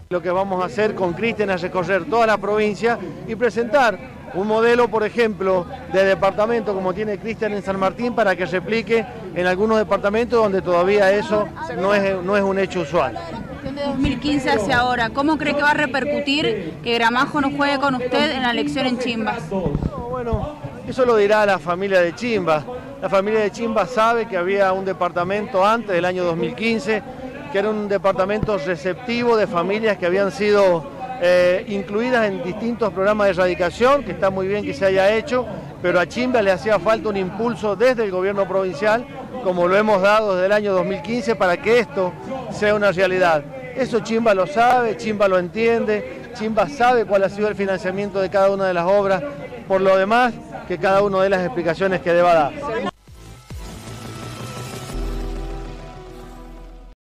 Lo que vamos a hacer con Cristian es recorrer toda la provincia y presentar un modelo, por ejemplo, de departamento como tiene Cristian en San Martín para que replique en algunos departamentos donde todavía eso no es un hecho usual. De 2015 hacia ahora, ¿cómo cree que va a repercutir que Gramajo no juegue con usted en la elección en Chimbas? Bueno, eso lo dirá la familia de Chimbas. La familia de Chimbas sabe que había un departamento antes del año 2015, que era un departamento receptivo de familias que habían sido incluidas en distintos programas de erradicación, que está muy bien que se haya hecho, pero a Chimbas le hacía falta un impulso desde el gobierno provincial, como lo hemos dado desde el año 2015, para que esto sea una realidad. Eso Chimbas lo sabe, Chimbas lo entiende, Chimbas sabe cuál ha sido el financiamiento de cada una de las obras, por lo demás, que cada uno dé las explicaciones que deba dar.